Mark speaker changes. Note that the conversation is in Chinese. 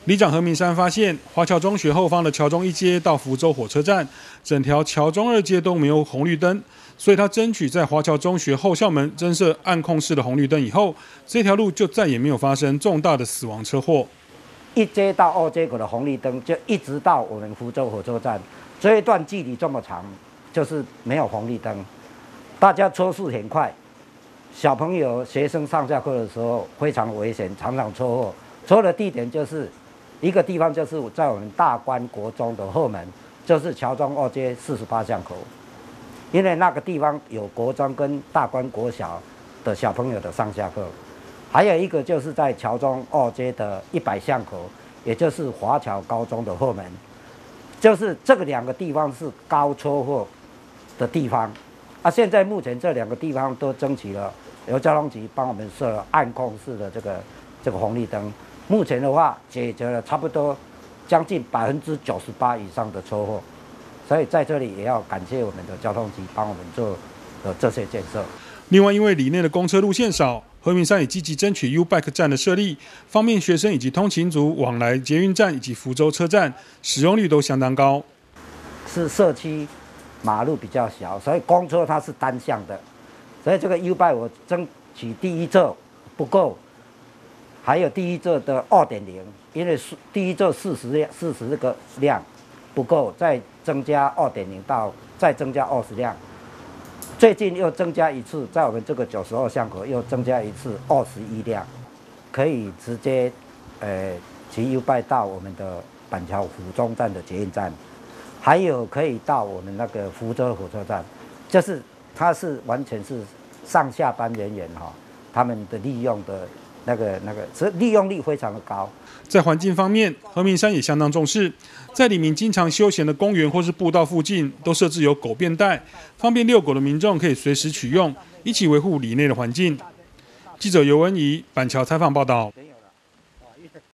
Speaker 1: 里长何明山发现，华侨中学后方的侨中一街到福州火车站，整条侨中二街都没有红绿灯，所以他争取在华侨中学后校门增设暗控式的红绿灯以后，这条路就再也没有发生重大的死亡车祸。
Speaker 2: 一街到二街口的红绿灯就一直到我们福州火车站，这一段距离这么长，就是没有红绿灯，大家车速很快，小朋友、学生上下课的时候非常危险，常常车祸。车祸的地点就是一个地方，就是在我们大关国中的后门，就是侨中二街48巷口，因为那个地方有国中跟大关国小的小朋友的上下课。还有一个就是在侨中二街的100巷口，也就是华侨高中的后门，就是这个两个地方是高车祸的地方。现在目前这两个地方都争取了由交通局帮我们设了暗控式的这个红绿灯。目前的话，解决了差不多将近98%以上的车祸，所以在这里也要感谢我们的交通局帮我们做这些建设。
Speaker 1: 另外，因为里内的公车路线少，何明山也积极争取 U-Bike 站的设立，方便学生以及通勤族往来捷运站以及福州车站，使用率都相当高。
Speaker 2: 是社区马路比较小，所以公车它是单向的，所以这个 U-Bike 我争取第一座不够，还有第一座的2.0，因为第一座40这个辆不够，再增加2.0到再增加20辆。最近又增加一次，在我们这个92巷口又增加一次21辆，可以直接骑 U-Bike 到我们的板桥府中站的捷运站，还有可以到我们那个福州火车站，就是它是完全是上下班人员他们的利用的所以利用率非常的高。
Speaker 1: 在环境方面，何明山也相当重视，在里民经常休闲的公园或是步道附近，都设置有狗便袋，方便遛狗的民众可以随时取用，一起维护里内的环境。记者尤文怡板桥采访报道。